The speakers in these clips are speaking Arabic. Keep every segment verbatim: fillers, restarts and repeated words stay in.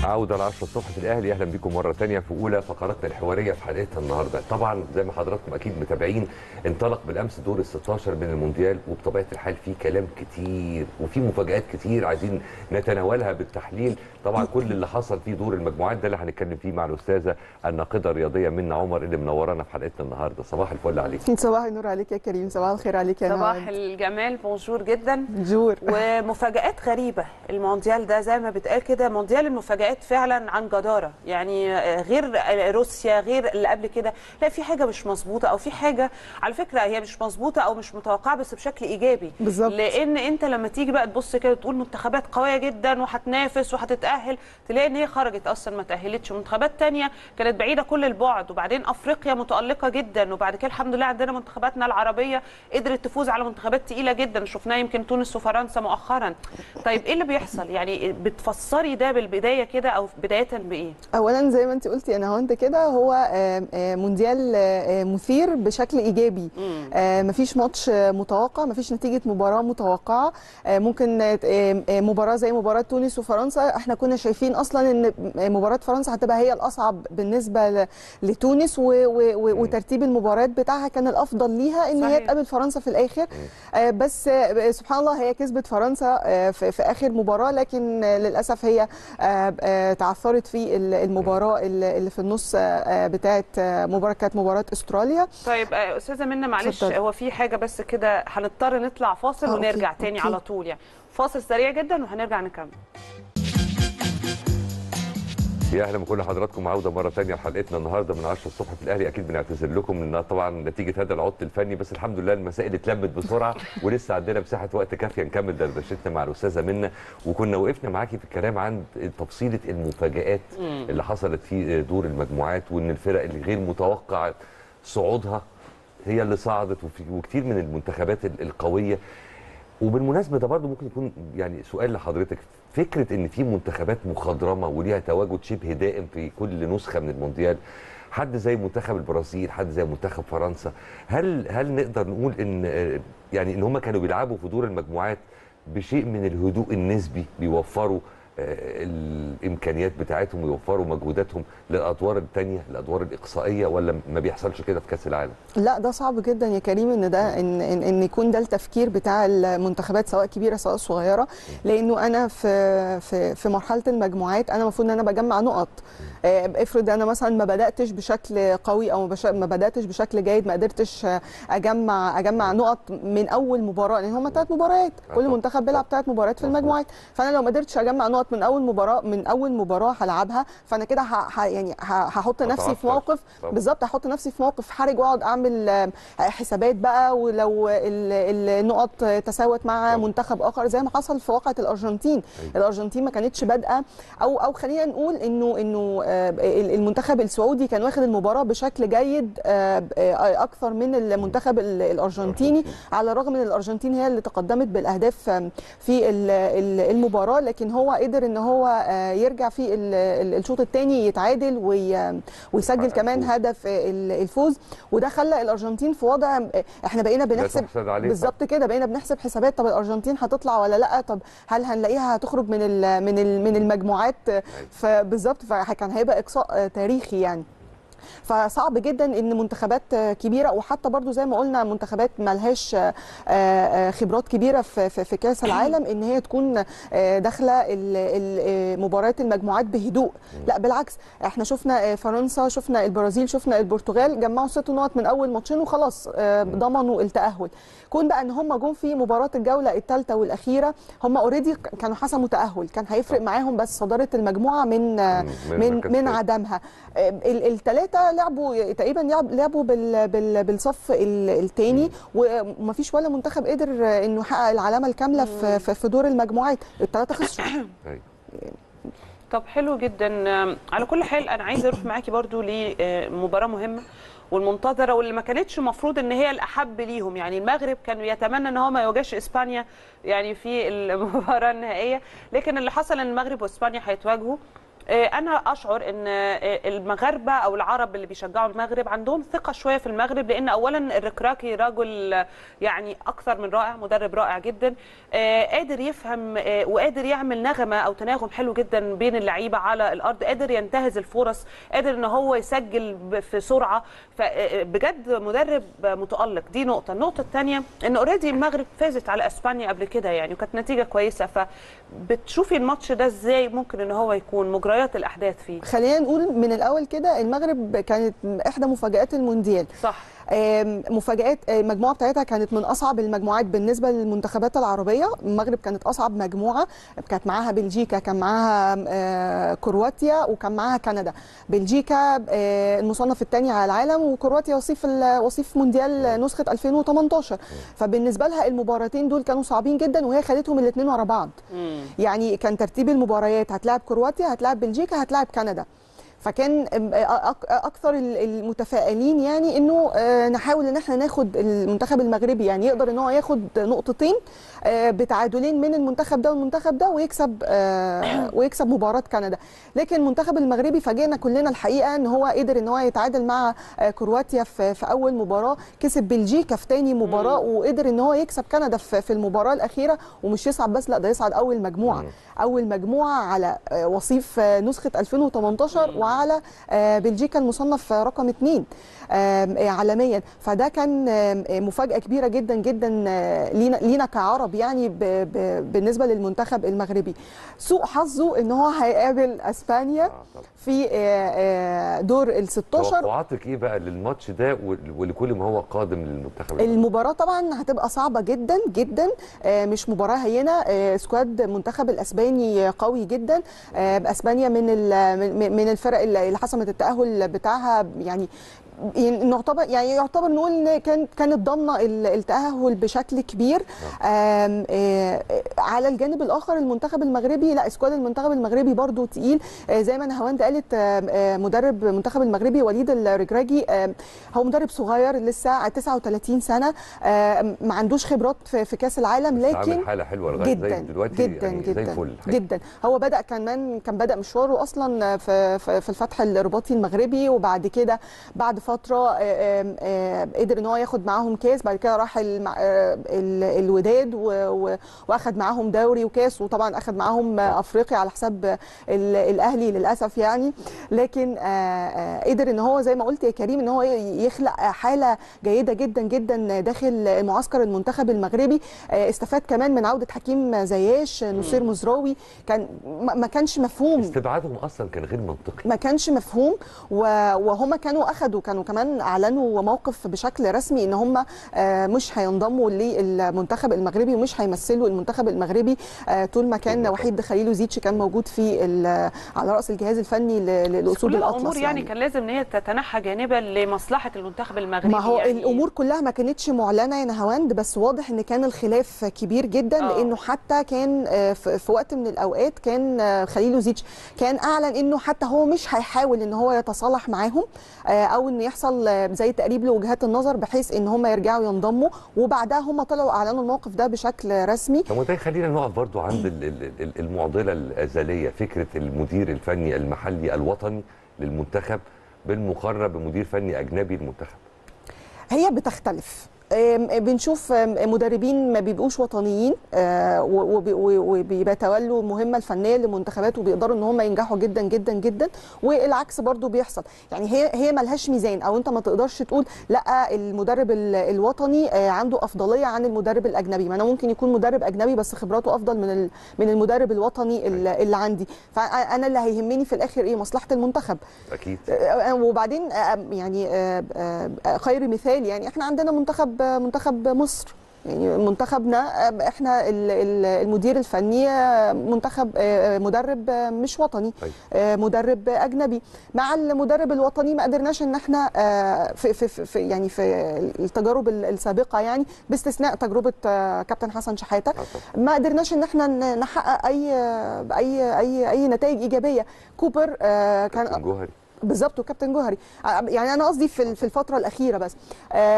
عودة العشرة الصبح في الأهلي. أهلا بكم مرة ثانية في أولى فقراتنا الحوارية في حلقتنا النهاردة. طبعا زي ما حضراتكم أكيد متابعين، انطلق بالأمس دور ال ستاشر من المونديال، وبطبيعة الحال في كلام كتير وفي مفاجآت كتير عايزين نتناولها بالتحليل. طبعا كل اللي حصل في دور المجموعات ده اللي هنتكلم فيه مع الأستاذة الناقدة الرياضية منى عمر اللي منورانا في حلقتنا النهاردة. صباح الفل عليك. صباح النور عليك يا كريم، صباح الخير عليك يا صباح نهاد. الجمال، بونجور جدا. جور. ومفاجآت غريبة. المونديال ده زي ما بتقال كده مونديال المفاجآت فعلا عن جدارة، يعني غير روسيا غير اللي قبل كده. لا، في حاجة مش مظبوطة او في حاجة على فكرة هي مش مظبوطة او مش متوقعة بس بشكل ايجابي. بالظبط. لان انت لما تيجي بقى تبص كده تقول منتخبات قوية جدا وهتنافس وهتتأهل، تلاقي ان هي خرجت اصلا ما تأهلتش. منتخبات تانية كانت بعيدة كل البعد، وبعدين افريقيا متألقة جدا، وبعد كده الحمد لله عندنا منتخباتنا العربية قدرت تفوز على منتخبات تقيلة جدا، شفناها يمكن تونس وفرنسا مؤخرا. طيب ايه اللي بيحصل؟ يعني بتفسري ده بالبداية كده او بداية بايه؟ اولا زي ما انت قلتي انا هونت كده، هو مونديال مثير بشكل ايجابي. مفيش ماتش متوقع، مفيش نتيجه مباراه متوقعه. ممكن مباراه زي مباراه تونس وفرنسا، احنا كنا شايفين اصلا ان مباراه فرنسا هتبقى هي الاصعب بالنسبه لتونس، وترتيب المباريات بتاعها كان الافضل ليها ان هي تقابل فرنسا في الاخر. بس سبحان الله هي كسبت فرنسا في اخر مباراه، لكن للاسف هي تعثرت في المباراه اللي في النص بتاعه مباراه كانت مباراه استراليا. طيب استاذه منى معلش، هو في حاجه بس كده هنضطر نطلع فاصل آه ونرجع أوكي. تاني أوكي. على طول، يعني فاصل سريع جدا وهنرجع نكمل. يا اهلا بكل حضراتكم، عوده مره ثانيه لحلقتنا النهارده من عشرة الصبح في الاهلي. اكيد بنعتذر لكم انها طبعا نتيجه هذا العطل الفني، بس الحمد لله المسائل اتلمت بسرعه ولسه عندنا مساحه وقت كافيه نكمل دردشتنا مع الاستاذه منى. وكنا وقفنا معاكي في الكلام عن تفصيله المفاجآت اللي حصلت في دور المجموعات، وان الفرق اللي غير متوقع صعودها هي اللي صعدت، وكتير من المنتخبات القويه. وبالمناسبه ده برضو ممكن يكون يعني سؤال لحضرتك، فكره ان في منتخبات مخضرمه وليها تواجد شبه دائم في كل نسخه من المونديال، حد زي منتخب البرازيل، حد زي منتخب فرنسا، هل هل نقدر نقول ان يعني ان هم كانوا بيلعبوا في دور المجموعات بشيء من الهدوء النسبي، بيوفروا الامكانيات بتاعتهم ويوفروا مجهوداتهم للادوار الثانيه، الادوار الاقصائيه، ولا ما بيحصلش كده في كاس العالم؟ لا ده صعب جدا يا كريم ان ده ان ان, إن يكون ده التفكير بتاع المنتخبات سواء كبيره سواء صغيره، لانه انا في في في مرحله المجموعات انا المفروض ان انا بجمع نقط. افرض انا مثلا ما بداتش بشكل قوي او ما بداتش بشكل جيد، ما قدرتش اجمع اجمع نقط من اول مباراه، لان هم ثلاث مباريات، كل منتخب بيلعب ثلاث مباريات في المجموعات. فانا لو ما قدرتش اجمع نقط من اول مباراه من اول مباراه هلعبها، فانا كده يعني هحط نفسي في موقف بالظبط، هحط نفسي في موقف حرج واقعد اعمل حسابات بقى، ولو النقط تساوت مع منتخب اخر زي ما حصل في واقعه الارجنتين. الارجنتين ما كانتش بادئه او او خلينا نقول انه انه المنتخب السعودي كان واخد المباراه بشكل جيد اكثر من المنتخب الارجنتيني، على الرغم من الارجنتين هي اللي تقدمت بالاهداف في المباراه، لكن هو قدر ان هو يرجع في الشوط الثاني يتعادل ويسجل كمان هدف الفوز، وده خلى الارجنتين في وضع احنا بقينا بنحسب بالظبط كده، بقينا بنحسب حسابات، طب الارجنتين هتطلع ولا لا، طب هل هنلاقيها هتخرج من من من المجموعات، فبالظبط فكان هيبقى اقصاء تاريخي يعني. فصعب جدا ان منتخبات كبيره، وحتى برضو زي ما قلنا منتخبات مالهاش خبرات كبيره في في كاس العالم ان هي تكون داخله مباريات المجموعات بهدوء. لا بالعكس، احنا شفنا فرنسا، شفنا البرازيل، شفنا البرتغال جمعوا ست نقط من اول ماتشين وخلاص ضمنوا التاهل. كون بقى ان هم جم في مباراه الجوله الثالثه والاخيره هم اوريدي كانوا حسموا تاهل، كان هيفرق معاهم بس صداره المجموعه من من من عدمها. الثلاثه لعبوا تقريبا لعبوا بال بال بالصف الثاني، ومفيش ولا منتخب قدر انه يحقق العلامه الكامله في في دور المجموعات، الثلاثه خسروا. طب حلو جدا. على كل حال انا عايزه اروح معاكي برضو لمباراه مهمه والمنتظره واللي ما كانتش المفروض ان هي الاحب ليهم، يعني المغرب كانوا يتمنى ان هو ما يواجهش اسبانيا يعني في المباراه النهائيه، لكن اللي حصل ان المغرب واسبانيا هيتواجهوا. انا اشعر ان المغاربه او العرب اللي بيشجعوا المغرب عندهم ثقه شويه في المغرب، لان اولا الركراكي رجل يعني اكثر من رائع، مدرب رائع جدا، قادر يفهم وقادر يعمل نغمه او تناغم حلو جدا بين اللعيبه على الارض، قادر ينتهز الفرص، قادر ان هو يسجل في سرعه، فبجد مدرب متالق. دي نقطه. النقطه الثانيه ان اوريدي المغرب فازت على اسبانيا قبل كده يعني، وكانت نتيجه كويسه. فبتشوفي الماتش ده ازاي ممكن ان هو يكون مجريات الاحداث فيه؟ خلينا نقول من الاول كده المغرب كانت احدى مفاجآت المونديال. صح. مفاجآت المجموعه بتاعتها كانت من اصعب المجموعات بالنسبه للمنتخبات العربيه. المغرب كانت اصعب مجموعه، كانت معاها بلجيكا، كان معاها كرواتيا، وكان معاها كندا. بلجيكا المصنف الثاني على العالم، وكرواتيا وصيف وصيف مونديال نسخه ألفين وثمانية عشر. فبالنسبه لها المباراتين دول كانوا صعبين جدا، وهي خدتهم الاثنين ورا بعض. يعني كان ترتيب المباريات هتلاعب كرواتيا، هتلاعب بلجيكا، هتلاعب كندا. فكان اكثر المتفائلين يعني انه نحاول ان احنا ناخد المنتخب المغربي، يعني يقدر ان هو ياخد نقطتين بتعادلين من المنتخب ده والمنتخب ده، ويكسب ويكسب مباراه كندا. لكن المنتخب المغربي فاجئنا كلنا الحقيقه ان هو قدر ان هو يتعادل مع كرواتيا في اول مباراه، كسب بلجيكا في ثاني مباراه، وقدر ان هو يكسب كندا في المباراه الاخيره. ومش يصعد بس، لا ده يصعد اول مجموعه اول مجموعه على وصيف نسخه ألفين وثمانية عشر، وعلى بلجيكا المصنف رقم اثنين عالميا. فده كان مفاجاه كبيره جدا جدا لينا لينا كعرب يعني بالنسبه للمنتخب المغربي. سوء حظه ان هو هيقابل اسبانيا في دور ال ستاشر. توقعاتك ايه بقى للماتش ده ولكل ما هو قادم للمنتخب؟ المباراه طبعا هتبقى صعبه جدا جدا، مش مباراه هينه. سكواد المنتخب الاسباني قوي جدا. اسبانيا من من الفرق اللي حسمت التاهل بتاعها، يعني نعتبر يعني يعتبر نقول ان كان كانت ضامنه التاهل بشكل كبير. آم آم على الجانب الاخر المنتخب المغربي، لا اسكواد المنتخب المغربي برضو تقيل. زي ما نهاوند قالت، مدرب المنتخب المغربي وليد الركراكي هو مدرب صغير لسه تسعة وثلاثين سنه، ما عندوش خبرات في كاس العالم، لكن عامل حاله حلوه لغايه جدا دلوقتي جدا يعني جدا زي الفل جدا. هو بدا كمان كان بدا مشواره اصلا في في الفتح الرباطي المغربي، وبعد كده بعد فتره قدر ان هو ياخد معاهم كاس. بعد كده راح الوداد واخد معاهم دوري وكاس، وطبعا اخد معاهم افريقيا على حساب الاهلي للاسف يعني. لكن قدر ان هو زي ما قلت يا كريم ان هو يخلق حاله جيده جدا جدا داخل معسكر المنتخب المغربي. استفاد كمان من عوده حكيم زياش، نصير مزراوي، كان ما كانش مفهوم استبعادهم اصلا، كان غير منطقي، ما كانش مفهوم. وهم كانوا اخدوا كانوا كمان اعلنوا موقف بشكل رسمي ان هم مش هينضموا للمنتخب المغربي ومش هيمثلوا المنتخب المغربي طول ما كان وحيد خليلوزيتش كان موجود في على راس الجهاز الفني للاسود الاطلس. الامور يعني, يعني كان لازم ان هي تتنحى جانبا لمصلحه المنتخب المغربي. ما هو يعني الامور كلها ما كانتش معلنه يا نهاوند، بس واضح ان كان الخلاف كبير جدا. أوه. لانه حتى كان في وقت من الاوقات كان خليلوزيتش كان اعلن انه حتى هو مش هيحاول ان هو يتصالح معاهم او ان يحصل زي تقريب لوجهات النظر بحيث ان هم يرجعوا ينضموا، وبعدها هم طلعوا اعلنوا الموقف ده بشكل رسمي. طب وده خلينا نقف برضو عند المعضله الازليه، فكره المدير الفني المحلي الوطني للمنتخب بالمقارنه بمدير فني اجنبي للمنتخب. هي بتختلف. بنشوف مدربين ما بيبقوش وطنيين وبيتولوا المهمه الفنيه للمنتخبات وبيقدروا ان هم ينجحوا جدا جدا جدا، والعكس برضو بيحصل. يعني هي هي ملهاش ميزان، او انت ما تقدرش تقول لا المدرب الوطني عنده افضليه عن المدرب الاجنبي. ما انا ممكن يكون مدرب اجنبي بس خبراته افضل من من المدرب الوطني اللي عندي. فانا اللي هيهمني في الاخر ايه؟ مصلحه المنتخب اكيد. وبعدين يعني خير مثال، يعني احنا عندنا منتخب منتخب مصر، يعني منتخبنا احنا المدير الفني منتخب مدرب مش وطني، مدرب اجنبي. مع المدرب الوطني ما قدرناش ان احنا في في في يعني في التجارب السابقه، يعني باستثناء تجربه كابتن حسن شحاته، ما قدرناش ان احنا نحقق اي اي اي اي نتائج ايجابيه. كوبر كان جوهري بالظبط، وكابتن جوهري. يعني انا قصدي في في الفتره الاخيره بس.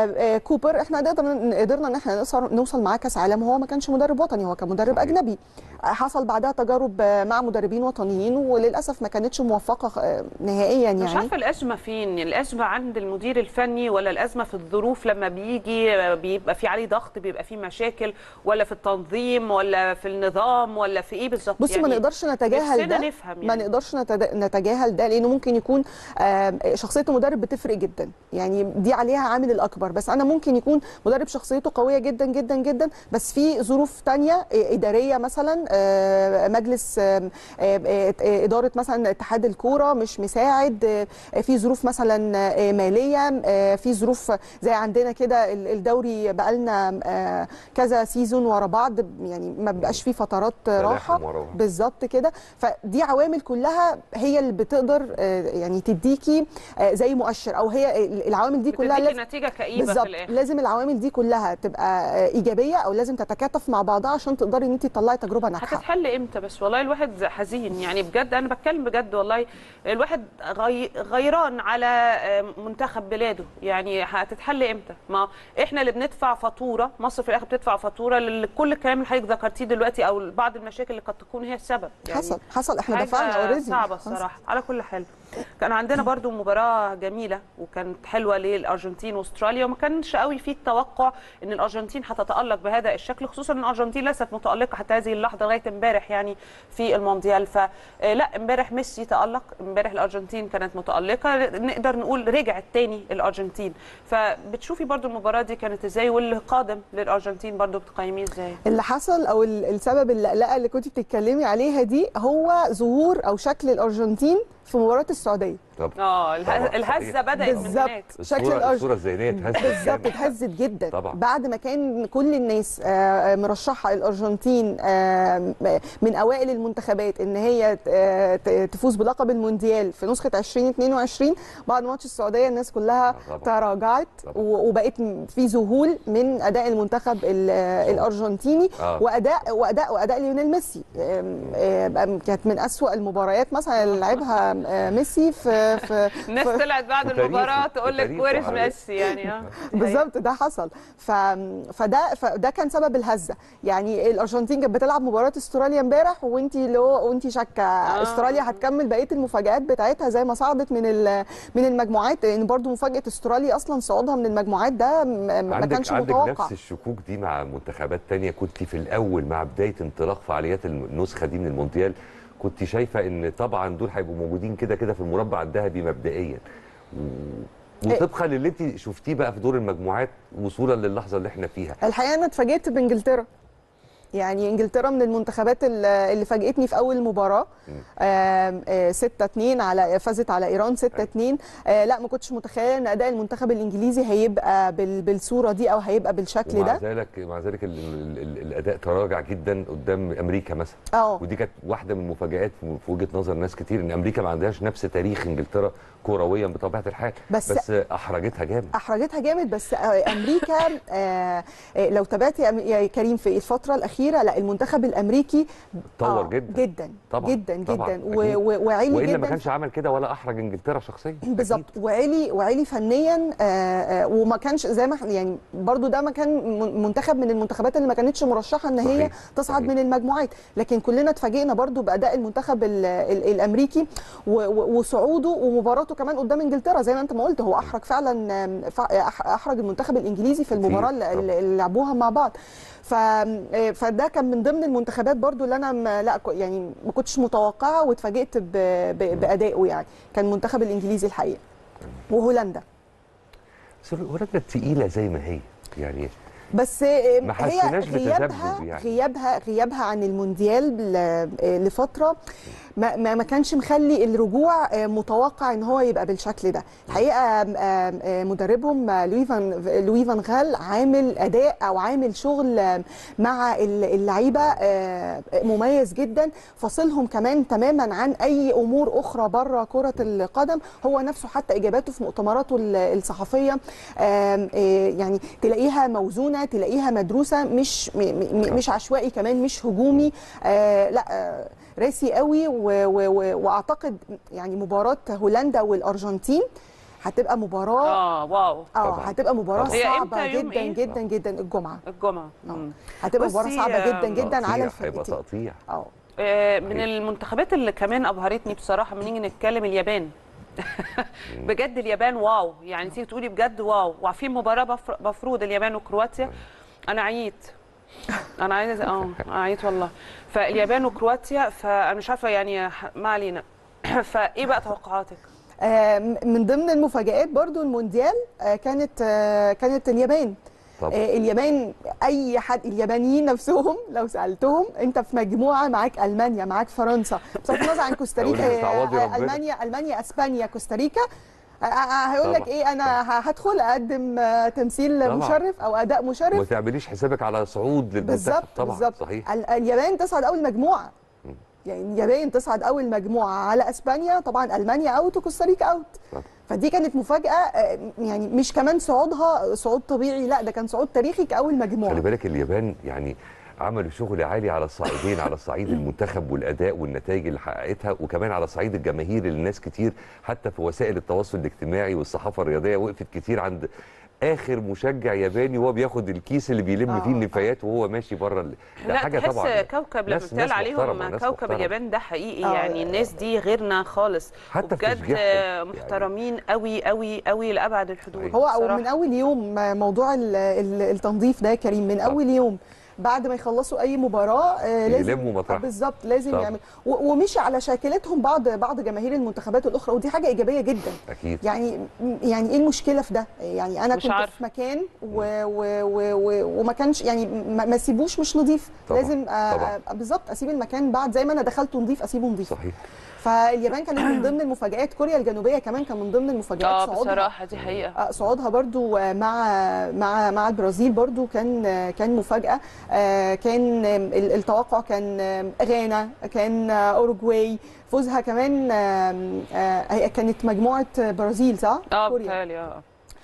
كوبر احنا قدرنا قدرنا ان احنا نوصل معاه كاس عالم، وهو ما كانش مدرب وطني، هو كان مدرب اجنبي. حصل بعدها تجارب مع مدربين وطنيين وللاسف ما كانتش موفقه نهائيا يعني. مش عارفه الازمه فين، الازمه عند المدير الفني ولا الازمه في الظروف لما بيجي بيبقى في عليه ضغط، بيبقى في مشاكل، ولا في التنظيم ولا في النظام ولا في ايه بالظبط؟ بصي يعني ما نقدرش نتجاهل ده، نفهم يعني. ما نقدرش نتجاهل ده لانه ممكن يكون شخصيه المدرب بتفرق جدا، يعني دي عليها عامل الاكبر. بس انا ممكن يكون مدرب شخصيته قويه جدا جدا جدا بس في ظروف ثانيه اداريه، مثلا مجلس اداره مثلا اتحاد الكوره مش مساعد، في ظروف مثلا ماليه، في ظروف زي عندنا كده الدوري بقالنا كذا سيزون ورا بعض، يعني ما بيبقاش فيه فترات راحه بالظبط كده. فدي عوامل كلها هي اللي بتقدر يعني تديكي زي مؤشر، او هي العوامل دي كلها لازم نتيجه كئيبه في الاخر. لازم العوامل دي كلها تبقى ايجابيه او لازم تتكاتف مع بعضها عشان تقدري ان انت تطلعي تجربه ناجحه. هتتحل امتى بس؟ والله الواحد حزين يعني بجد، انا بتكلم بجد والله. الواحد غي... غيران على منتخب بلاده، يعني هتتحل امتى؟ ما احنا اللي بندفع فاتوره، مصر في الاخر بتدفع فاتوره لكل الكلام اللي حضرتك ذكرتيه دلوقتي او بعض المشاكل اللي قد تكون هي السبب. يعني حصل حصل احنا دفعنا اوريدي. صعبه الصراحه. على كل حال كان عندنا برضو مباراه جميله وكانت حلوه للارجنتين واستراليا، وما كانش قوي في التوقع ان الارجنتين هتتالق بهذا الشكل، خصوصا ان الارجنتين ليست متالقه حتى هذه اللحظه لغايه امبارح يعني في المونديال. فلا امبارح ميسي تالق، امبارح الارجنتين كانت متالقه، نقدر نقول رجعت تاني الارجنتين. فبتشوفي برضو المباراه دي كانت ازاي، واللي قادم للارجنتين برضو بتقيميه ازاي؟ اللي حصل او السبب اللقلقه اللي كنت بتتكلمي عليها دي هو ظهور او شكل الارجنتين في مباراه السعوديه. اه الهزه بدات من هناك. شكل الصوره الصوره الذهنيه اتهزت بالظبط، اتهزت جدا طبعا بعد ما كان كل الناس مرشحه الارجنتين من اوائل المنتخبات ان هي تفوز بلقب المونديال في نسخه ألفين واثنين وعشرين. بعد ماتش السعوديه الناس كلها طبعا تراجعت طبعا. وبقت في ذهول من اداء المنتخب الارجنتيني آه. واداء واداء واداء ليونيل ميسي. كانت من اسوأ المباريات مثلا اللي لعبها ميسي في في الناس طلعت بعد المباراه تقول لك ويرز ميسي يعني اه بالظبط ده حصل. ف... فده فده كان سبب الهزه. يعني الارجنتين كانت بتلعب مباراه استراليا امبارح وانت لو وانت شاكه آه. استراليا هتكمل بقيه المفاجات بتاعتها زي ما صعدت من من المجموعات، لان يعني برضو مفاجاه استراليا اصلا صعودها من المجموعات ده ما كانش متوقع. عندك نفس الشكوك دي مع منتخبات ثانيه كنت في الاول مع بدايه انطلاق فعاليات النسخه دي من المونديال، كنت شايفه ان طبعا دول هيبقوا موجودين كده كده في المربع الذهبي مبدئيا، وطبقا للي انت شفتيه بقى في دور المجموعات وصولا للحظه اللي احنا فيها. الحقيقه انا اتفاجئت بانجلترا، يعني انجلترا من المنتخبات اللي فاجئتني في اول مباراه ستة اتنين على فازت على ايران ستة اتنين. لا ما كنتش متخيله ان اداء المنتخب الانجليزي هيبقى بالصوره دي او هيبقى بالشكل ومع ده. ذلك مع ذلك ال ال ال الاداء تراجع جدا قدام امريكا مثلا. اه ودي كانت واحده من المفاجات في وجهه نظر ناس كتير، ان امريكا ما عندهاش نفس تاريخ انجلترا كرويا بطبيعه الحال، بس, بس احرجتها جامد احرجتها جامد. بس امريكا آه لو تابعتي يا كريم في الفتره الاخيره، لا المنتخب الامريكي اتطور آه جدا جدا طبعا جدا طبعا جدا وعلي جدا، والا ما كانش عمل كده ولا احرج انجلترا شخصيا بالظبط. وعلي وعلي فنيا آه آه وما كانش زي ما يعني برضو ده ما كان منتخب من المنتخبات اللي ما كانتش مرشحه ان هي تصعد صحيح. من المجموعات، لكن كلنا اتفاجئنا برضو باداء المنتخب ال ال الامريكي وصعوده ومباراته كمان قدام انجلترا. زي ما انت ما قلت هو احرج فعلا، احرج المنتخب الانجليزي في المباراه اللي لعبوها مع بعض. فده كان من ضمن المنتخبات برضو اللي انا لا يعني ما كنتش متوقعه واتفاجئت بادائه. يعني كان المنتخب الانجليزي الحقيقه وهولندا. بس هولندا تقيله زي ما هي يعني، بس ما هي غيابها يعني. غيابها غيابها عن المونديال لفتره ما ما كانش مخلي الرجوع متوقع ان هو يبقى بالشكل ده. الحقيقه مدربهم لوي فان لوي فان غال عامل اداء او عامل شغل مع اللعيبه مميز جدا، فاصلهم كمان تماما عن اي امور اخرى بره كره القدم. هو نفسه حتى اجاباته في مؤتمراته الصحفيه يعني تلاقيها موزونه، تلاقيها مدروسه، مش مش عشوائي كمان، مش هجومي، لا راسي قوي. واعتقد يعني مباراه هولندا والارجنتين هتبقى مباراه اه واو اه طبعاً. هتبقى مباراه طبعاً. هي صعبه إمتى؟ يوم جدا إيه؟ جدا جدا الجمعه. الجمعه. اه مم. هتبقى مباراه بصي، صعبه جدا آم، جدا على تقطيع، هيبقى الفرقتين. تقطيع. اه آه، من صحيح. المنتخبات اللي كمان ابهرتني بصراحه لما نيجي نتكلم اليابان. بجد اليابان واو، يعني تيجي تقولي بجد واو. وفي مباراه بفر- مفروض اليابان وكرواتيا. انا عييت انا عايزه اه عييت والله. فاليابان وكرواتيا، فانا مش عارفه يعني، ما علينا. فايه بقى توقعاتك؟ آه، من ضمن المفاجآت برضو المونديال آه، كانت آه، كانت اليابان. طبعا. آه، اليابان، اي حد اليابانيين نفسهم لو سالتهم انت في مجموعه معاك المانيا معاك فرنسا بصرف النظر عن كوستاريكا، هقول لك تعوضي آه، ربنا. المانيا المانيا اسبانيا كوستاريكا، آه، آه، هيقول لك طبعا. ايه، انا هدخل اقدم آه، تمثيل طبعا. مشرف او اداء وما مشرف. تعمليش حسابك على صعود للمنتخب. بالظبط طبعا. بالظبط. صحيح. ال- اليابان تصعد اول مجموعه، يعني اليابان تصعد اول مجموعه على اسبانيا، طبعا المانيا اوت وكوستاريكا اوت. طبعا. فدي كانت مفاجاه، آه، يعني مش كمان صعودها صعود طبيعي، لا ده كان صعود تاريخي كاول مجموعه. خلي بالك اليابان يعني عملوا شغل عالي على الصعيدين، على صعيد المنتخب والاداء والنتائج اللي حققتها، وكمان على صعيد الجماهير اللي الناس كتير حتى في وسائل التواصل الاجتماعي والصحافه الرياضيه وقفت كتير عند اخر مشجع ياباني وهو بياخد الكيس اللي بيلم آه، فيه النفايات وهو ماشي بره ال... ده لا حاجه تحس طبعا. كوكب لما ناس- بيتقال ناس عليهم محترمة، ناس كوكب محترمة. اليابان ده حقيقي، آه. يعني الناس دي غيرنا خالص. حتى في وبجد تشجيعهم محترمين قوي قوي قوي لابعد الحدود. هو بصراحة. من اول يوم موضوع ال- ال- التنظيف ده يا كريم، من اول يوم بعد ما يخلصوا اي مباراه آه، لازم يلموا مطرحهم. بالظبط لازم طبعا. يعمل، و- ومشي على شاكلتهم بعض بعض جماهير المنتخبات الاخرى، ودي حاجه ايجابيه جدا. اكيد. يعني يعني ايه المشكله في ده؟ يعني انا مش كنت عارف. في مكان و و و و وما كانش يعني ما ما سيبوش مش نظيف، طبعا. لازم آه، طبعا. آه، بالظبط اسيب المكان بعد زي ما انا دخلته نظيف اسيبه نظيف. صحيح. فاليابان كانت من ضمن المفاجآت، كوريا الجنوبيه كمان كان من ضمن المفاجآت اه صعودها. بصراحه دي حقيقه. آه، صعودها برضو آه، مع مع مع البرازيل برضو كان آه، كان مفاجأة. آه، كان آه، ال- التوقع كان آه، غانا، كان آه، أوروجواي، فوزها كمان آه، آه، هي كانت مجموعة برازيل صح؟ اه كوريا. بتهيألي اه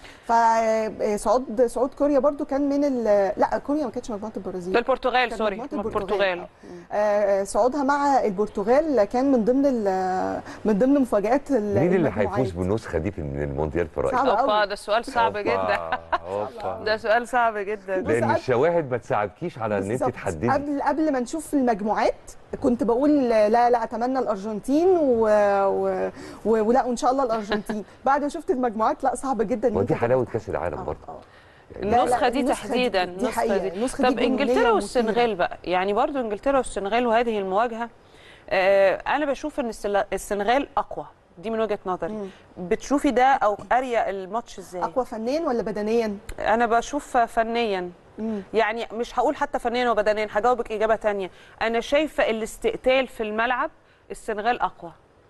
فصعود صعود كوريا برضو كان من ال لا كوريا ما كانتش مجموعة البرازيل، ده البرتغال كانت سوري مجموعة البرتغال. آه، صعودها مع البرتغال كان من ضمن ال- من ضمن مفاجآت ال- مين اللي المجموعات. هيفوز بالنسخه دي في- من المونديال في رايك؟ صعب اوبا قوي. ده سؤال صعب جدا. أوبا. ده سؤال صعب جدا. بص، لان قبل- الشواهد ما تساعدكيش على ان انت بالظبط. تحددي. قبل قبل ما نشوف المجموعات كنت بقول لا لا اتمنى الارجنتين و... و... و... ولا وان شاء الله الارجنتين. بعد ما شفت المجموعات لا صعب جدا إن ودي أنت حلاوه تبقى- كاس العالم آه، برضه. آه. يعني لا، لا، النسخه دي النسخة دي- تحديدا دي النسخه حقيقة. دي. النسخة طب دي جنونية انجلترا ومثيرة. والسنغال بقى، يعني برضو انجلترا والسنغال وهذه المواجهه، آه انا بشوف ان السل- السنغال اقوى، دي من وجهه نظري. بتشوفي ده او قاريه الماتش ازاي؟ اقوى فنيا ولا بدنيا؟ انا بشوف فنيا، مم. يعني مش هقول حتى فنيا وبدنيا، هجاوبك اجابه تانية. انا شايفه الاستقتال في الملعب السنغال اقوى.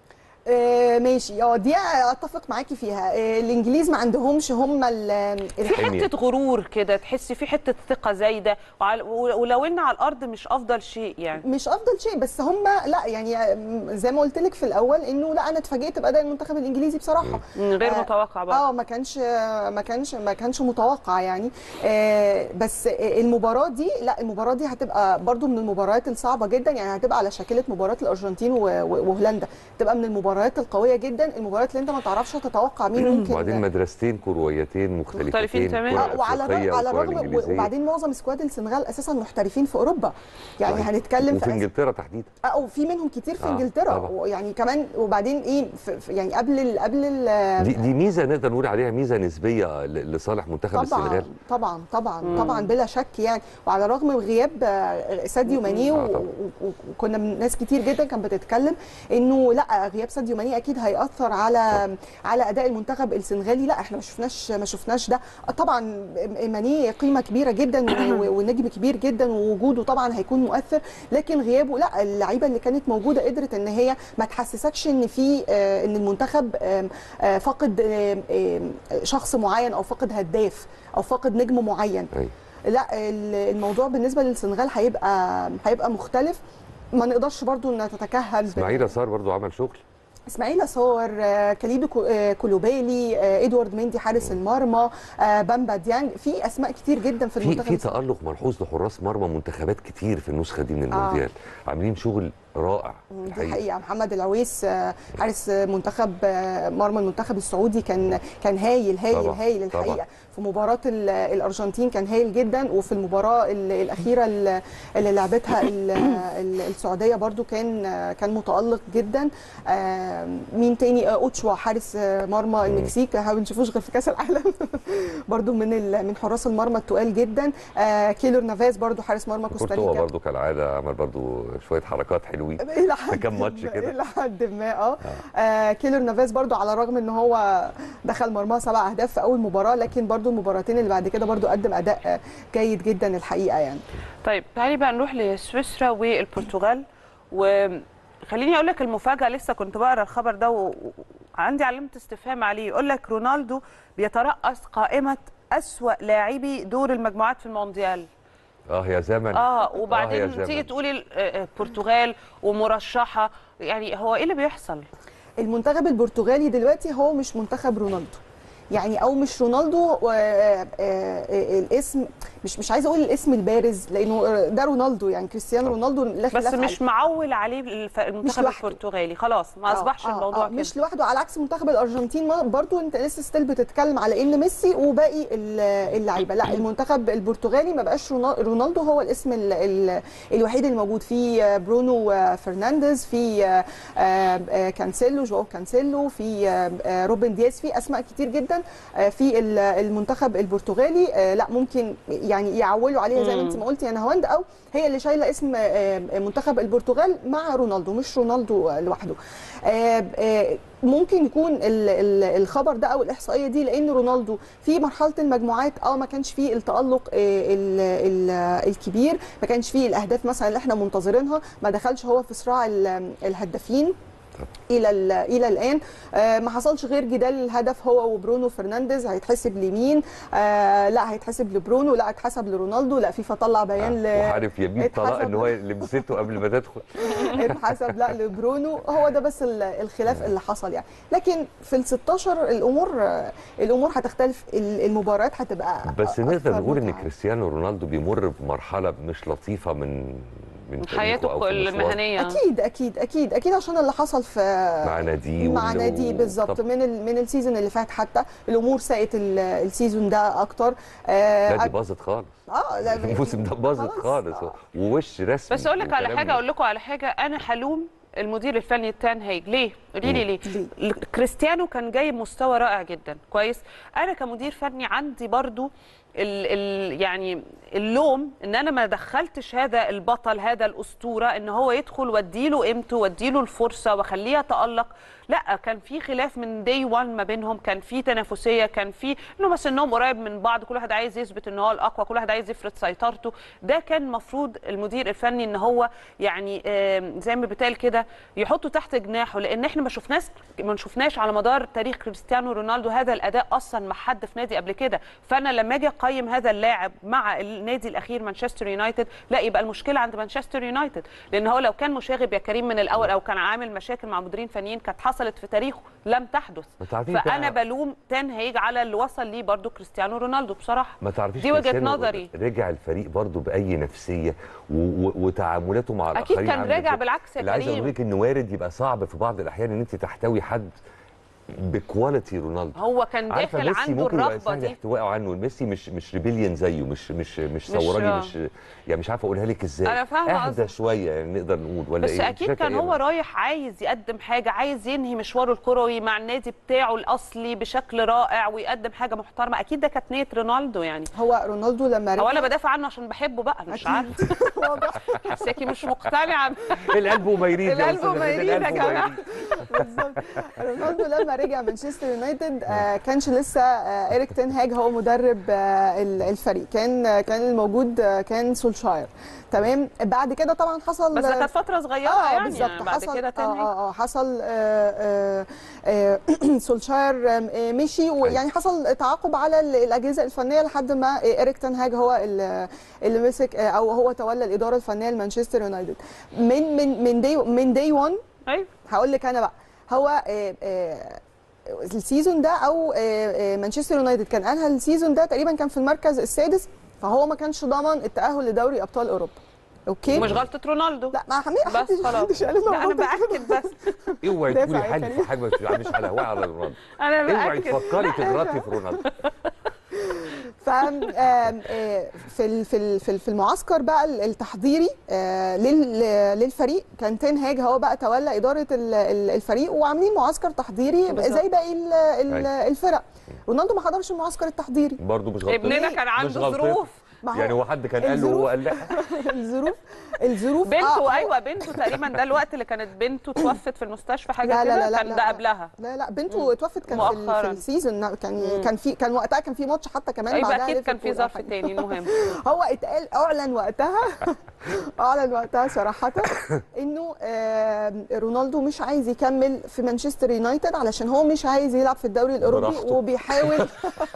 آه ماشي، اه دي اتفق معاكي فيها. آه الانجليز ما عندهمش هم ال في حمية. حته غرور كده، تحسي في حته ثقه زايده، وعلى- ولو ان على الارض مش افضل شيء يعني. مش افضل شيء، بس هم لا يعني آه، زي ما قلت لك في الاول انه لا انا اتفاجئت باداء المنتخب الانجليزي بصراحه. مم، غير آه، متوقع برضه. اه ما كانش ما كانش ما كانش متوقع يعني. آه بس المباراه دي لا المباراه دي هتبقى برضو من المباريات الصعبه جدا، يعني هتبقى على شاكله مباراه الارجنتين و- و- وهولندا، تبقى من المباريات القويه جدا، المباريات اللي انت ما تعرفش تتوقع مين ممكن. وبعدين مدرستين كرويتين مختلفين مختلفتين، تماماً. كرة آه، وعلى أفريقية الرغم على والكرة الرغم الإنجليزية. وبعدين معظم سكواد السنغال اساسا محترفين في اوروبا، يعني صحيح. هنتكلم وفي في انجلترا تحديدا. اه وفي منهم كتير في آه، انجلترا، طبعاً. يعني كمان وبعدين ايه في في- يعني قبل ال قبل ال دي, دي ميزه نقدر نقول عليها ميزه نسبيه ل- لصالح منتخب طبعا السنغال. طبعا طبعا مم. طبعا بلا شك يعني. وعلى الرغم من غياب آه، ساديو ماني آه، و- طبعاً. و- وكنا من ناس كتير جدا كانت بتتكلم انه لا غياب ساديو ماني اكيد هياثر على على اداء المنتخب السنغالي، لا احنا ما شفناش ما شفناش ده. طبعا ماني قيمه كبيره جدا و- و- ونجم كبير جدا، ووجوده طبعا هيكون مؤثر، لكن غيابه لا اللعيبه اللي كانت موجوده قدرت ان هي ما تحسسكش ان في آه، ان المنتخب آم، آه، فقد آم، آم، شخص معين او فقد هداف او فقد نجم معين. أيوة. لا ال- الموضوع بالنسبه للسنغال هيبقى هيبقى مختلف، ما نقدرش برضو ان نتكهن ب- اسماعيل صار برضو عمل شغل. اسماعيل صور، آه، كاليدو كو- آه، كولوبالي، آه، ادوارد مندي حارس المرمى، آه، بامبا ديانج، في اسماء كتير جدا في في المنتخب في السنغالي. تألق ملحوظ لحراس مرمى منتخبات كتير في النسخه دي من المونديال. عاملين شغل رائع دي حقيقه. محمد العويس حارس منتخب مرمى المنتخب السعودي كان كان هايل هايل طبعا. هايل الحقيقه طبعا. في مباراه الارجنتين كان هايل جدا، وفي المباراه الاخيره اللي لعبتها السعوديه برضو كان كان متالق جدا. مين تاني؟ اوتشوا حارس مرمى المكسيك، ما بنشوفوش غير في كاس العالم برضو من من حراس المرمى التقال جدا. كيلور نافاز برضو حارس مرمى كوستاريكا برضو كالعاده عمل برضو شويه حركات حلوين في كام ماتش كده الى حد ما. اه, آه كيلور نافاز برضو على الرغم ان هو دخل مرمى سبع اهداف في اول مباراه، لكن برضو المباراتين اللي بعد كده برضو قدم اداء جيد جدا الحقيقه يعني. طيب تعالي بقى نروح لسويسرا والبرتغال، وخليني اقول لك المفاجاه، لسه كنت بقرا الخبر ده وعندي علامه استفهام عليه. يقول لك رونالدو بيترأس قائمه أسوأ لاعبي دور المجموعات في المونديال. اه يا زمن. اه وبعدين آه تيجي تقولي البرتغال ومرشحه، يعني هو ايه اللي بيحصل؟ المنتخب البرتغالي دلوقتي هو مش منتخب رونالدو، يعني او مش رونالدو. الاسم مش مش عايزه اقول الاسم البارز لانه ده رونالدو، يعني كريستيانو رونالدو لا خلاف بس مش معول عليه المنتخب البرتغالي، خلاص ما اصبحش آه الموضوع آه كده. مش لوحده، على عكس منتخب الارجنتين برضو انت لسه ستيل بتتكلم على ان ميسي وباقي اللعيبه. لا، المنتخب البرتغالي ما بقاش رونالدو هو الاسم ال ال الوحيد الموجود. في برونو فرنانديز، في كانسيلو جواو كانسيلو، في روبن دياز، في اسماء كتير جدا في المنتخب البرتغالي. لا ممكن يعني يعولوا عليها زي ما انت ما قلتي يا نهاوند، او هي اللي شايله اسم منتخب البرتغال مع رونالدو، مش رونالدو لوحده. ممكن يكون الخبر ده او الاحصائيه دي لان رونالدو في مرحله المجموعات اه ما كانش فيه التالق الكبير، ما كانش فيه الاهداف مثلا اللي احنا منتظرينها، ما دخلش هو في صراع الهدافين الى الى الان. آه ما حصلش غير جدال الهدف هو وبرونو فرنانديز، هيتحسب لمين؟ آه لا هيتحسب لبرونو، لا هيتحسب لرونالدو، لا فيفا طلع بيان آه وعارف يمين طلاق ان هو لمسته قبل ما تدخل اتحسب لا لبرونو. هو ده بس الخلاف اللي حصل يعني، لكن في ال ستاشر الامور الامور هتختلف، المباريات هتبقى بس نقدر نقول ان كريستيانو رونالدو بيمر بمرحله مش لطيفه من من حياته المهنيه. اكيد اكيد اكيد اكيد عشان اللي حصل في مع نادي مع نادي بالظبط من ال من السيزون اللي فات، حتى الامور ساءت السيزون ده اكتر. آه لا دي باظت خالص. اه لا الموسم ده باظت خالص آه. ووش رسمي. بس اقول لك على حاجه، اقول لكم على حاجه، انا حلوم المدير الفني تان هيج. ليه؟ قولي لي ليه؟ ليه؟ كريستيانو كان جايب مستوى رائع جدا كويس. انا كمدير فني عندي برضو ال ال يعني اللوم ان انا ما دخلتش هذا البطل، هذا الاسطوره، ان هو يدخل واديله قيمته واديله الفرصه واخليه يتالق. لا، كان في خلاف من داي واحد ما بينهم، كان في تنافسيه، كان في انه بس انهم قريب من بعض، كل واحد عايز يثبت ان هو الاقوى، كل واحد عايز يفرض سيطرته. ده كان المفروض المدير الفني ان هو يعني زي ما بيتقال كده يحطه تحت جناحه، لان احنا ما شفناش ما شفناش على مدار تاريخ كريستيانو رونالدو هذا الاداء اصلا مع حد في نادي قبل كده. فانا لما اجي اقيم هذا اللاعب مع النادي الاخير مانشستر يونايتد، لا يبقى المشكله عند مانشستر يونايتد، لان هو لو كان مشاغب يا كريم من الاول او كان عامل مشاكل مع مديرين فنيين كانت حصلت في تاريخه، لم تحدث. فانا بلوم تان هيج على اللي وصل ليه برضو كريستيانو رونالدو بصراحه. ما تعرفيش دي وجهه نظري. رجع الفريق برضو باي نفسيه وتعاملاته مع الاخرين اكيد كان راجع بالعكس يا كريم. اللي عايز اقول لك ان وارد يبقى صعب في بعض الاحيان ان انت تحتوي حد بكواليتي رونالدو. هو كان داخل عنده الرغبه دي، احتوائه عنه. ميسي مش مش ريبيليون زيه، مش مش مش ثوراني، مش, مش يعني مش عارفه اقولها لك ازاي. انا فاهمه اهدى شويه يعني نقدر نقول ولا بس ايه؟ بس اكيد كان هو رايح عايز يقدم حاجه، عايز ينهي مشواره الكروي مع النادي بتاعه الاصلي بشكل رائع ويقدم حاجه محترمه. اكيد ده كانت نيه رونالدو يعني. هو رونالدو لما رجع، هو انا بدافع عنه عشان بحبه بقى، مش عارفه واضح. حساكي مش مقتنعه. القلب وما يريد يا القلب وما يريد يا جماعه. بالظبط. رونالدو لما رجع مانشستر يونايتد آه كانش لسه آه إيريك تين هاج هو مدرب آه الفريق، كان آه كان الموجود آه كان سولشاير. تمام. بعد كده طبعا حصل، بس ده كانت فتره صغيره آه يعني بالظبط. بعد حصل كده تاني اه اه حصل آه آه سولشاير آه مشي، ويعني حصل تعاقب على الاجهزه الفنيه لحد ما إيريك تين هاج هو اللي مسك آه او هو تولى الاداره الفنيه لمانشستر يونايتد من من من دي من دي واحد. ايوه هقول لك انا بقى. هو آه آه السيزون ده او مانشستر يونايتد كان انهى السيزون ده تقريبا كان في المركز السادس، فهو ما كانش ضامن التاهل لدوري ابطال اوروبا. اوكي مش غلطه رونالدو. لا ما حمي بس حدش خلاص. حدش قال إنه لا انا غلطة. باكد بس. اوعي دافع تقولي يا حاجه كريم. في حاجه مش على هواء على رونالدو. انا اوعي باكد. تفكري تغلطي في رونالدو. ف آم، آه، في ال- في ال- في ال- في المعسكر بقى التحضيري آه، لل- للفريق، كان تين هاج هو بقى تولى اداره ال- ال- الفريق، وعاملين معسكر تحضيري بالظبط. زي باقي ال- ال- أيوة. الفرق. رونالدو ما حضرش المعسكر التحضيري. برضه مش غلطتي. ابننا كان عنده مش غلطتي. ظروف. ما يعني هو حد كان قال له الظروف- وهو قال لا؟ الظروف الظروف بنته آه، ايوه بنته تقريبا ده الوقت اللي كانت بنته توفت في المستشفى حاجه لا لا كده لا لا كان لا ده لا. قبلها. لا لا بنته اتوفت كان في, ال- مؤخراً. في السيزون، كان مم. كان في كان وقتها كان في ماتش حتى كمان يبقى بعدها اكيد كان في ليفربول أو ظرف حاجة. تاني. المهم هو اتقال اعلن وقتها اعلن وقتها صراحه انه آه، رونالدو مش عايز يكمل في مانشستر يونايتد علشان هو مش عايز يلعب في الدوري الاوروبي، براحته. وبيحاول.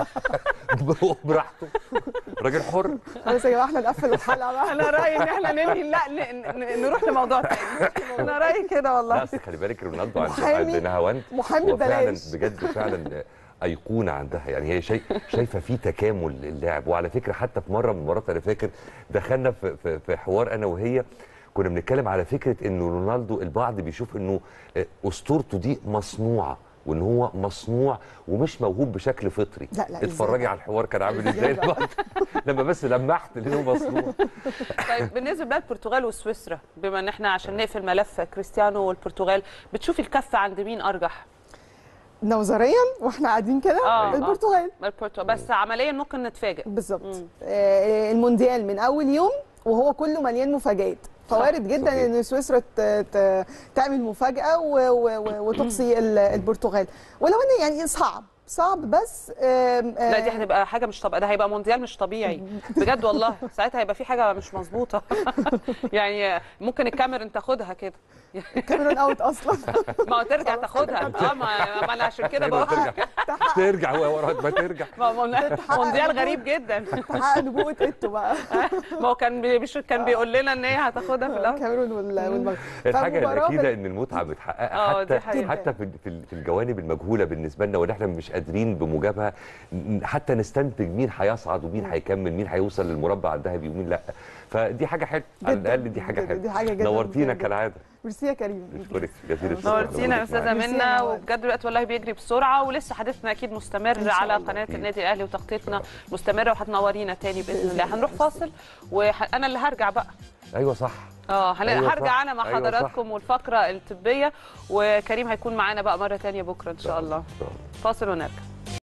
براحته، راجل حر. خلاص يا جماعه احنا نقفل الحلقه بقى. انا رايي ان احنا ننهي لا ن- ن- نروح لموضوع تاني. انا رايي كده لا والله. اصل خلي بالك رونالدو عند محامي- عند نهاوند محامي هو فعلا ببلاش. بجد فعلا ايقونه عندها. يعني هي شايف شايفه في تكامل للعب. وعلى فكره حتى في مره من المرات انا فاكر دخلنا في في, في حوار انا وهي، كنا بنتكلم على فكره انه رونالدو البعض بيشوف انه اسطورته دي مصنوعه، وان هو مصنوع ومش موهوب بشكل فطري. لا لا اتفرجي إزاي؟ على الحوار كان عامل إزاي ازاي بقى؟ لما بس لمحت لانه مصنوع. طيب بالنسبه بقى للبرتغال وسويسرا، بما ان احنا عشان نقفل ملف كريستيانو والبرتغال، بتشوفي الكفه عند مين ارجح؟ نظريا واحنا قاعدين كده آه، آه. البرتغال البرتغال بس عمليا ممكن نتفاجئ. بالظبط. مم. آه، المونديال من اول يوم وهو كله مليان مفاجآت، فوارد جدا صحيح. ان سويسرا ت- ت- تعمل مفاجاه و- و- و- وتقصي ال- البرتغال، ولو ان يعني صعب صعب بس آم، لا دي آه، هتبقى حاجه مش طبيعيه، ده هيبقى مونديال مش طبيعي بجد والله. ساعتها هيبقى في حاجه مش مظبوطه. يعني ممكن الكاميرون تاخدها كده. كاميرون اوت اصلا. ما هو ترجع تاخدها. اه ما ما انا عشان كده بقول ترجع ترجع هو ورا ما ترجع. ما هو مونديال غريب جدا. تحقق نبوءه ايتو بقى. ما هو كان بي مش كان بيقول لنا ان هي هتاخدها في الاول. الكاميرون وال- والمغرب. الحاجه فمباراة الاكيده بال- ان المتعه بتحققها آه، دي حتى حقيقة. حتى في في في الجوانب المجهوله بالنسبه لنا واللي احنا مش قادرين بموجبها ن- حتى نستنتج مين هيصعد ومين هيكمل، مين هيوصل للمربع الذهبي ومين لا. فدي حاجه حلوه على جداً، الاقل، دي حاجه جداً، حلوه. دي حاجة جداً نورتينا جداً. كالعاده. ميرسي يا كريم. نشكرك جزيل الشكر. نورتينا يا استاذه ميرسي يا منى، نوال. وبجد الوقت والله بيجري بسرعه، ولسه حديثنا اكيد مستمر إن شاء على الله. قناه أكيد. النادي الاهلي، وتغطيتنا مستمره، وهتنورينا تاني باذن الله. هنروح فاصل وانا اللي هرجع بقى. ايوه صح. اه هن- أيوة هرجع صح. انا مع أيوة حضراتكم والفقره الطبيه، وكريم هيكون معانا بقى مره تانيه بكره ان شاء الله. فاصل ونرجع.